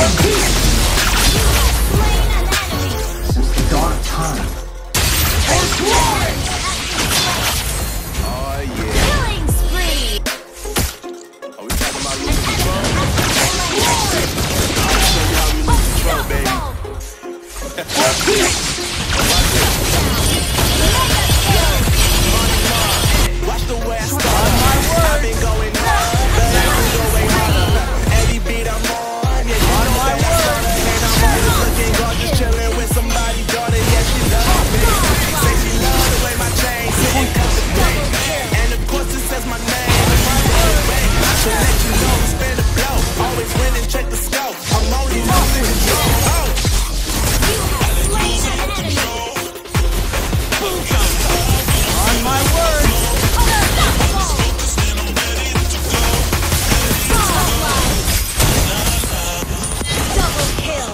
Since the dawn of time. Oh yeah. Killing spree. Are we talking about losing control? I'll show you how we lose control, baby. Watch the way I start. I've been going hard, but I've been going harder. Every beat I'm on, yeah, you know that I started. And I'm always looking gorgeous, chilling with somebody's daughter. Yeah, she loves me. Say she loves the way my chain sitting cut the day. And of course it says my name. I should let you know it's been a blow. Always win and check the scope. I'm only losing control. Oh. On my word. Double kill.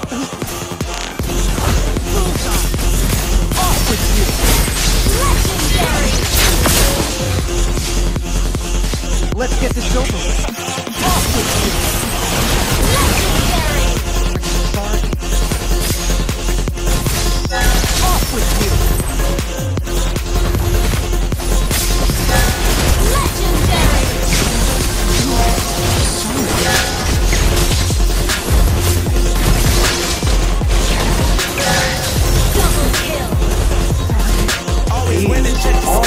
Off with you. Legendary. Let's get this over with. Off with you. Legendary. Sorry. Off with you. Legendary. Double kill. Always win and check the scope.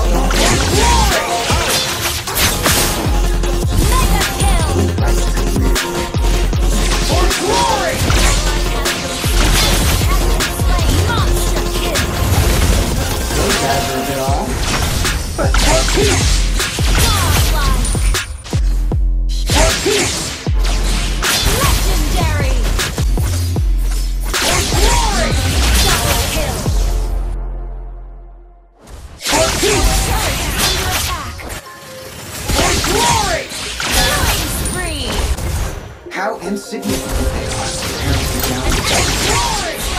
Mega kill. For glory. Monster kill. Those guys are a bit off. But for peace! Godlike. For peace! Legendary. For glory. Double kill. For peace! Under attack. For glory! Killing spree. How insignificant they are compared to the down. For glory.